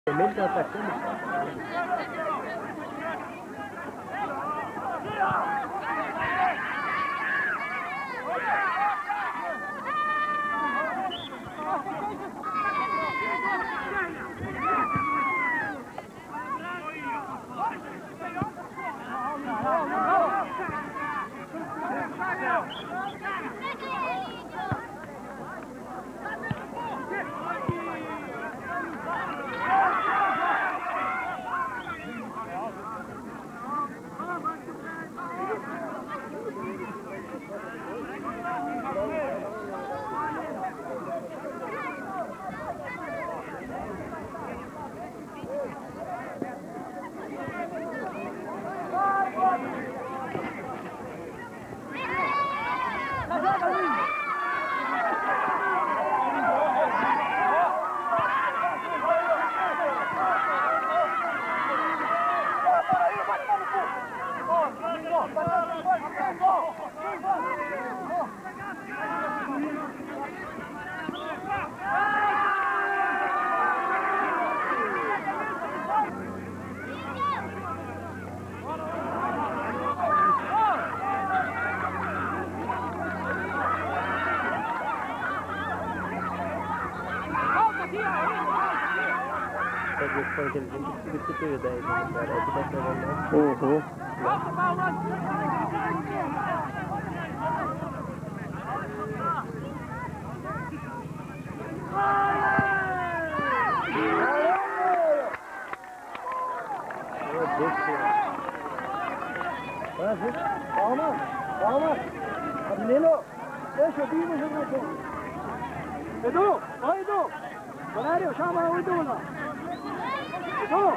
Ele tá atacando. Foi inteligente que substituiu daí, cara. É que tá pegando, Calma, calma. Menino, deixa o Dino jogar aqui. Edu, ó Edu. Valério, chama o Edu lá. Edu.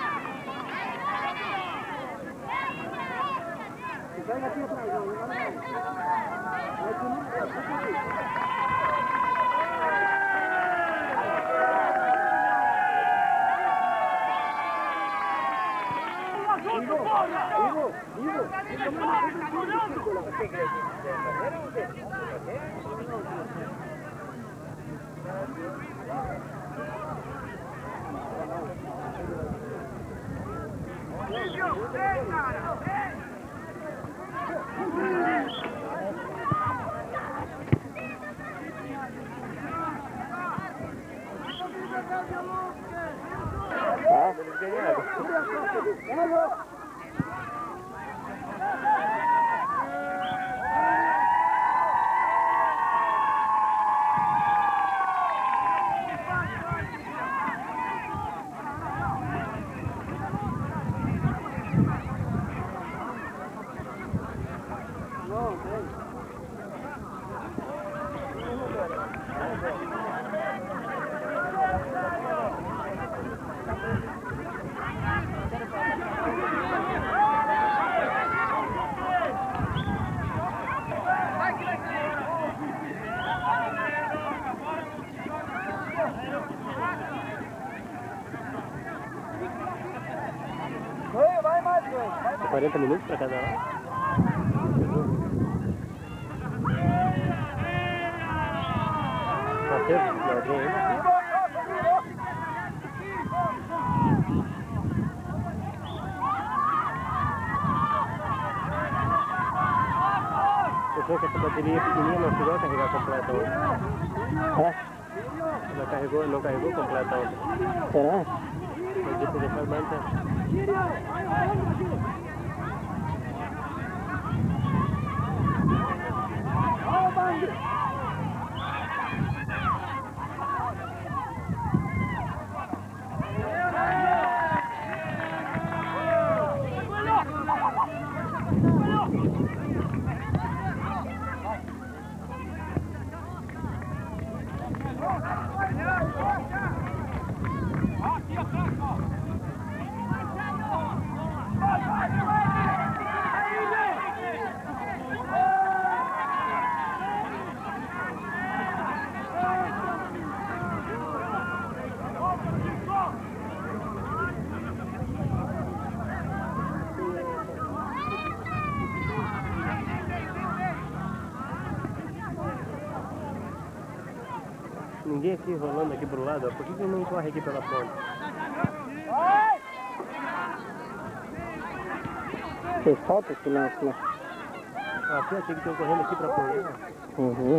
Pega aqui atrás, eles ganharam. Vai mais, vai. 40 minutos pra cada lado. Tá certo? Não, alguém ainda? Pensou que essa bateria pequenininha não chegou a carregar completa ontem? Não carregou completa ontem. Será? Podia ter deixado mais tempo. Ninguém aqui rolando aqui pro lado, por que não corre aqui pela ponte? Fez falta esse lance lá. Aqui, achei que tinham correndo aqui pra correr. Uhum.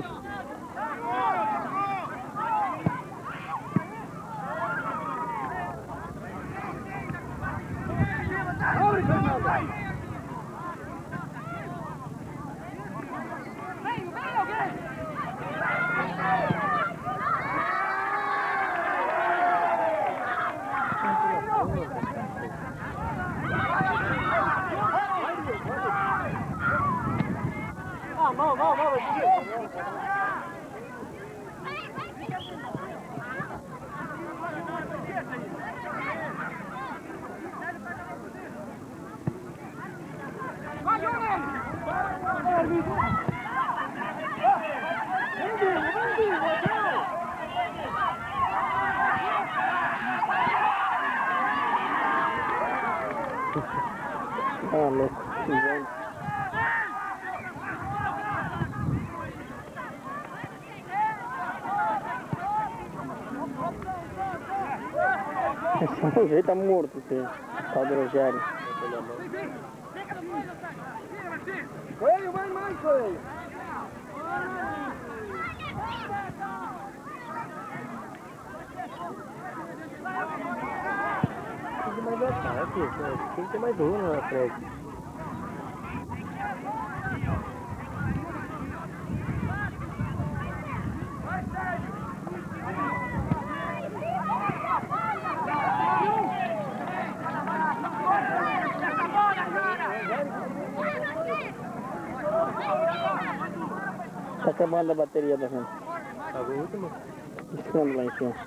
Ah, louco. Esse sujeito tá morto, esse tal do Rogério. Coelho, mais, Coelho. Tem mais ataque, tem que ter mais um na frente. Tá acabando a bateria da gente. Tá o último? Piscando lá em cima.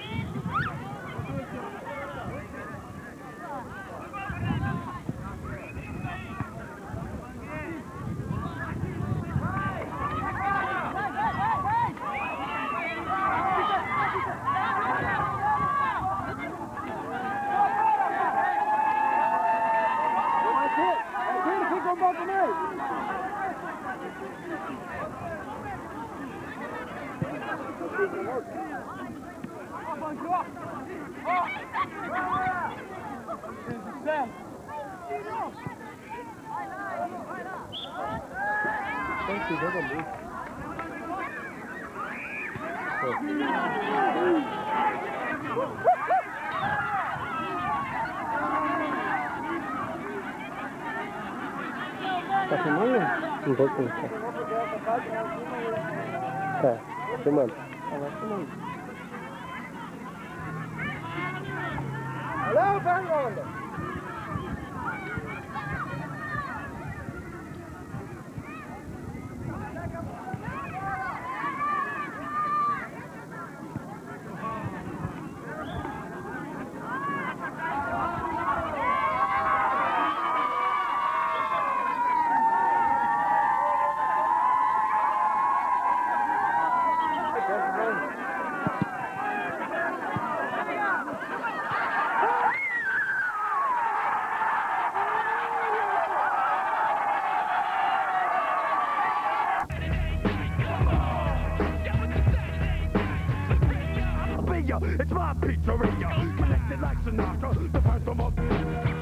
Tem que jogar muito. Tá filmando? Não vou pensar. Tá, filmando. Tá lá filmando. Alô, Fernando. It's my pizzeria, connected like Sinatra, the Phantom of